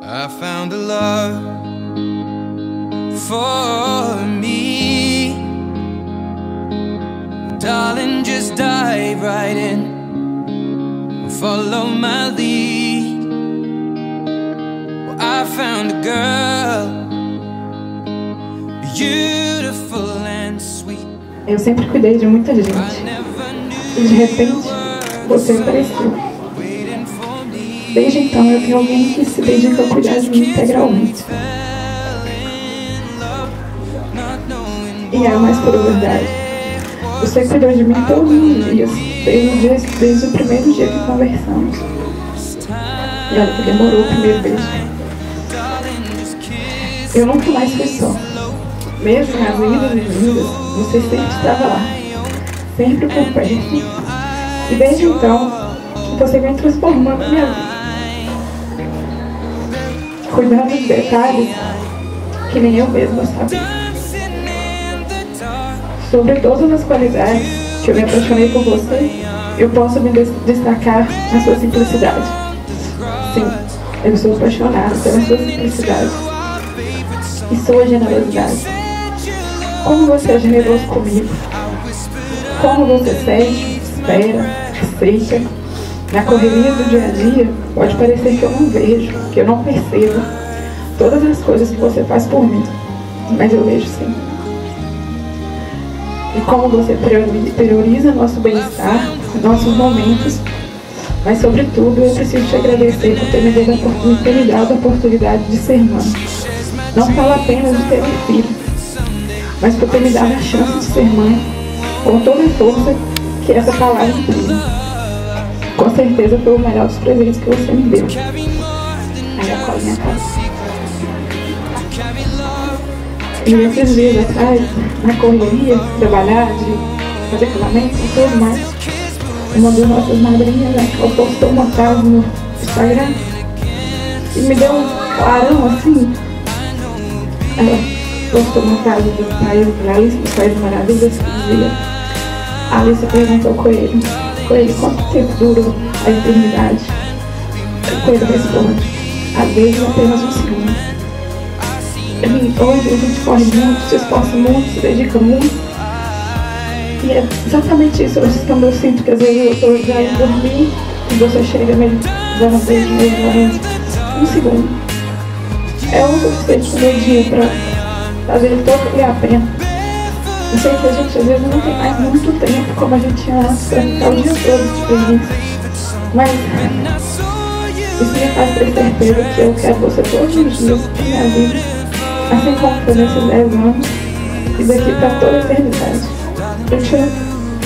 I found a love for me. Darling, just dive right in, follow my lead. Well, I found a girl, beautiful and sweet. Eu sempre cuidei de muita gente e de repente você apareceu. Desde então eu tenho alguém que se dedica a cuidar de mim integralmente. E é a mais pura verdade. Você cuidou de mim todos os dias, desde o primeiro dia que conversamos. E olha que demorou o primeiro beijo. Eu nunca mais fui só. Mesmo nas idas e vindas, você sempre estava lá, sempre por perto. E desde então, você vem transformando minha vida. Cuidando de detalhes que nem eu mesma sabia. Sobre todas as qualidades que eu me apaixonei por você, eu posso me destacar na sua simplicidade. Sim, eu sou apaixonada pela sua simplicidade e sua generosidade. Como você é generoso comigo. Como você cede, espera, aceita. Na correria do dia a dia, pode parecer que eu não vejo, que eu não percebo todas as coisas que você faz por mim, mas eu vejo sim. E como você prioriza nosso bem-estar, nossos momentos, mas sobretudo eu preciso te agradecer por ter me dado a oportunidade de ser mãe. Não falo apenas de ter um filho, mas por ter me dado a chance de ser mãe, com toda a força que essa palavra imprime. Com certeza foi o melhor dos presentes que você me deu. Aí a colinha casa. E esses dias atrás, na correria, de trabalhar, de fazer casamento e tudo mais, uma das nossas madrinhas, ela postou uma frase no Instagram e me deu um clarão assim. Ela postou uma frase do pai Alice, dos Pais Maravilhas, que dizia: a Alice perguntou ao Coelho, quanto tempo dura a eternidade? O Coelho responde: às vezes apenas um segundo. E hoje a gente corre muito, se esforça muito, se dedica muito. E é exatamente isso. Quando eu sinto que às vezes eu estou já indo dormir e você chega me dando um beijo mesmo, um segundo. É o suficiente no meu dia para fazer ele todo valer a pena. Eu sei que a gente às vezes não tem mais muito tempo como a gente tinha antes para ficar o dia todo de experiência. Mas isso me faz ter certeza que eu quero você todos os dias na minha vida. Assim como foi nesses 10 anos e daqui para toda a eternidade. Eu te amo.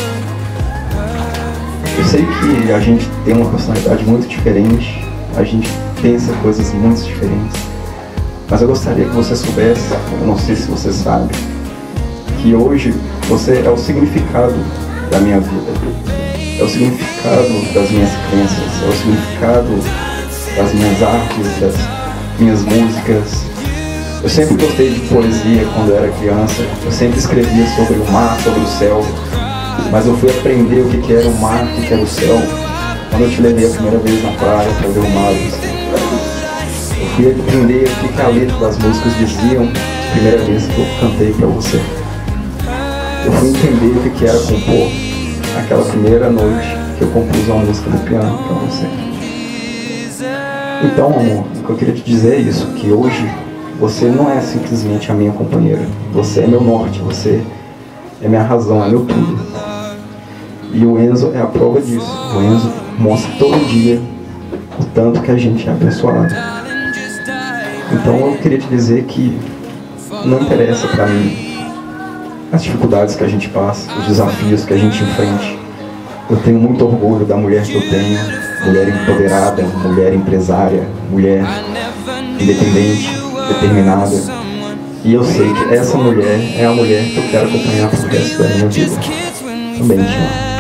Eu sei que a gente tem uma personalidade muito diferente, a gente pensa coisas muito diferentes, mas eu gostaria que você soubesse, eu não sei se você sabe, que hoje você é o significado da minha vida, é o significado das minhas crenças, é o significado das minhas artes, das minhas músicas. Eu sempre gostei de poesia quando eu era criança, eu sempre escrevia sobre o mar, sobre o céu, mas eu fui aprender o que era o mar, o que era o céu, quando eu te levei a primeira vez na praia para ver o mar. Eu fui aprender o que a letra das músicas diziam a primeira vez que eu cantei para você. Eu fui entender o que era compor naquela primeira noite que eu compus uma música no piano para você. Então, amor, o que eu queria te dizer é isso, que hoje você não é simplesmente a minha companheira. Você é meu norte, você é minha razão, é meu tudo. E o Enzo é a prova disso. O Enzo mostra todo dia o tanto que a gente é abençoado. Então eu queria te dizer que não interessa pra mim as dificuldades que a gente passa, os desafios que a gente enfrenta. Eu tenho muito orgulho da mulher que eu tenho, mulher empoderada, mulher empresária, mulher independente, determinada. E eu sei que essa mulher é a mulher que eu quero acompanhar pro resto da minha vida. Também te amo.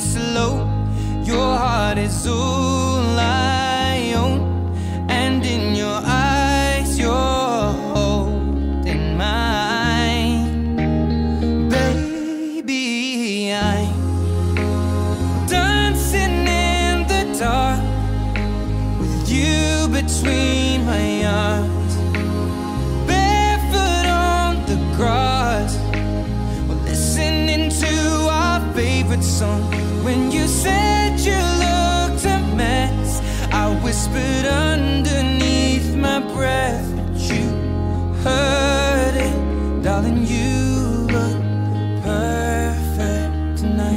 Is all I own, and in between my arms, barefoot on the grass, we're listening to our favorite song. When you said you looked a mess, I whispered underneath my breath, but you heard it, darling. You look perfect tonight.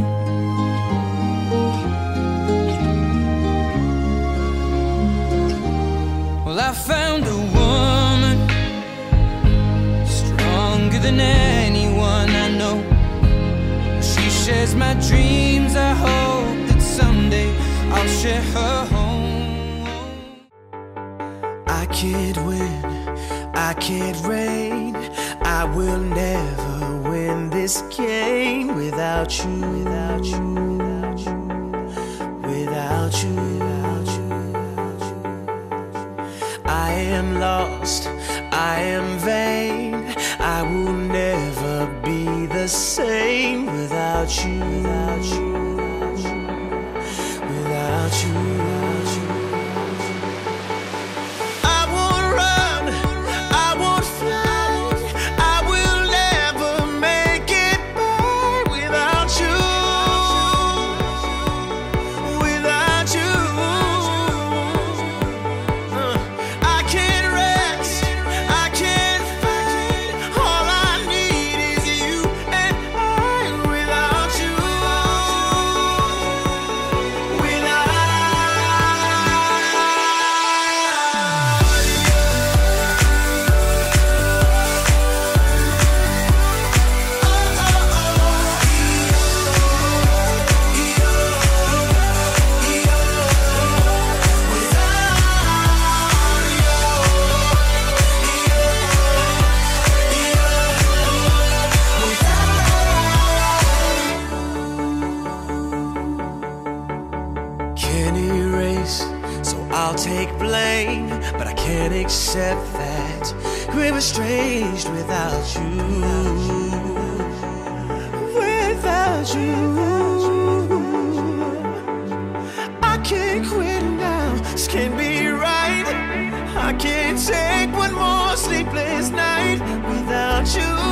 Well, I found a woman stronger than anyone I know. She shares my dreams. I hope that someday I'll share her home. I can't win, I can't reign, I will never win this game without you, without you, without you, without you, without you. I am lost, I am vain, I will never be the same without you, without you, without you, without you, without you. I won't run, I won't fly, I will never make it by without you, without you. I can't rest, I can't fight, all I need is you and I without you, without you. Can't erase, so I'll take blame, but I can't accept that we were estranged without you, without you. I can't quit now, this can't be right. I can't take one more sleepless night without you.